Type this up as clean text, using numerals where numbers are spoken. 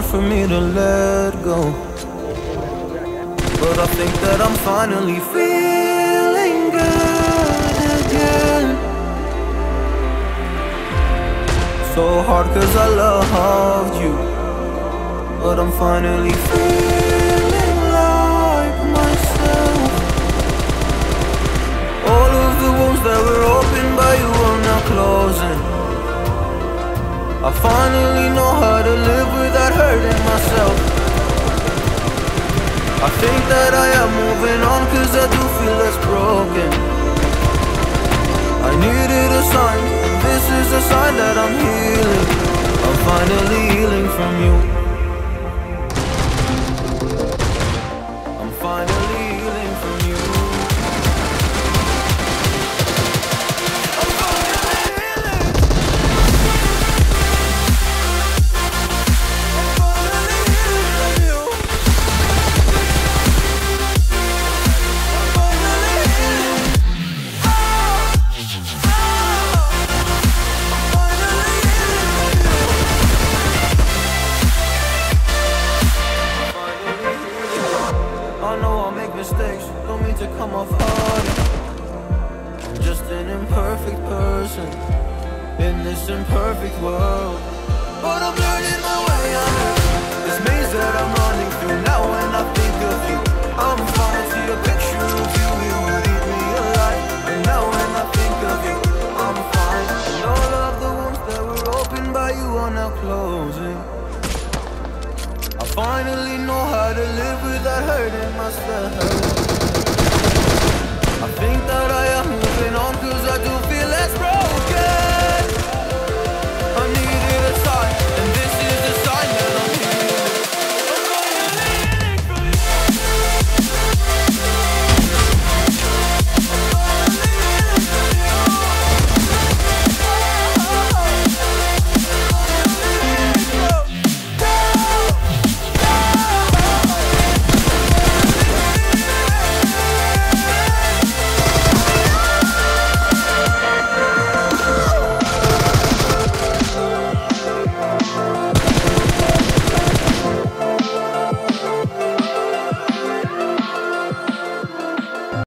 for me to let go, but I think that I'm finally feeling good again. So hard cause I loved you, but I'm finally feeling like myself. All of the wounds that were opened by you are now closing. I finally know how to live without hurting myself. I think that I am moving on cause I do feel less broken. I needed a sign, and this is a sign that I'm healing. I'm finally healing from you. I'm finally healing from you. I know I'll make mistakes, don't mean to come off hard. I'm just an imperfect person in this imperfect world, but I'm learning my way out of this maze that I'm running through. Now when I think of you, I'm falling to your picture of you. You would eat me alive. And now when I think of you, I'm fine. And all of the wounds that were opened by you are now closing. I finally know how to live without hurting myself. I think that I am moving on cause I do feel less broken.